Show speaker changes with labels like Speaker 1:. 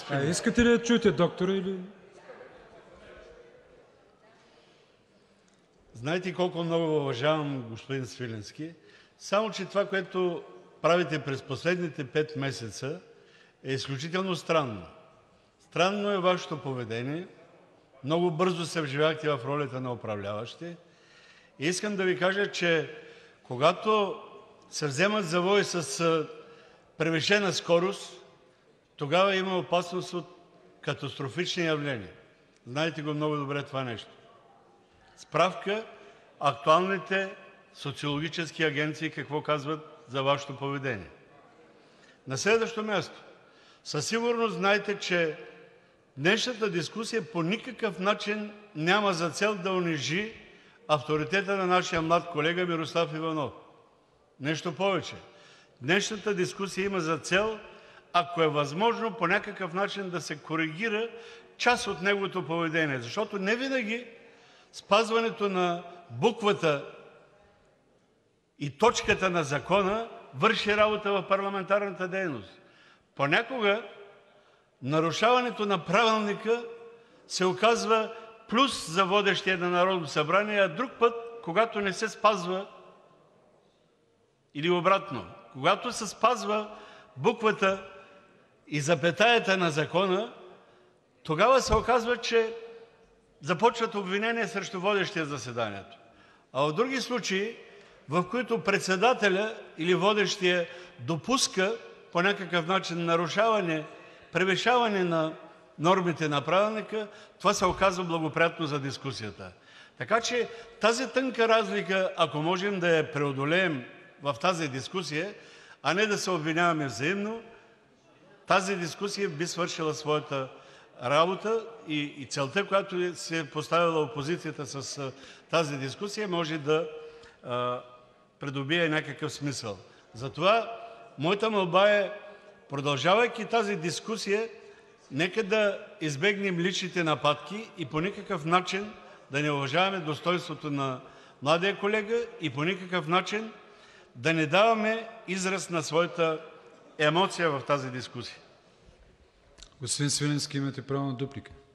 Speaker 1: Искате ли да чуете доктора или...
Speaker 2: Знаете колко много уважавам господин Свиленски, само че това, което правите през последните 5 месеца, е изключително странно. Странно е Вашето поведение. Много бързо се вживяхте в ролята на управляващи. И искам да Ви кажа, че когато се вземат завои с превишена скорост, тогава има опасност от катастрофични явления. Знаете го много добре това нещо. Справка – актуалните социологически агенции какво казват за Вашето поведение. На следващо място, със сигурност знаете, че днешната дискусия по никакъв начин няма за цел да унижи авторитета на нашия млад колега Мирослав Иванов. Нещо повече, днешната дискусия има за цел, ако е възможно, по някакъв начин да се коригира част от неговото поведение, защото невинаги спазването на буквата и точката на закона върши работа в парламентарната дейност. Понякога нарушаването на Правилника се оказва плюс за водещия на Народното събрание, а друг път, когато не се спазва, или обратно, когато се спазва буквата и запетаята на закона, тогава се оказва, че започват обвинения срещу водещия заседанието. А в други случаи, в които председателят или водещия допуска по някакъв начин нарушаване, превишаване на нормите на Правилника, това се оказва благоприятно за дискусията. Така че тази тънка разлика, ако можем да я преодолеем в тази дискусия, а не да се обвиняваме взаимно, тази дискусия би свършила своята работа и целта, която си е поставила опозицията с тази дискусия, може да придобие някакъв смисъл. Затова моята молба е, продължавайки тази дискусия, нека да избегнем личните нападки и по никакъв начин да не уважаваме достойнството на младия колега и по никакъв начин да не даваме израз на своята емоция в тази дискусия.
Speaker 1: Господин Свиленски, имате право на дуплика.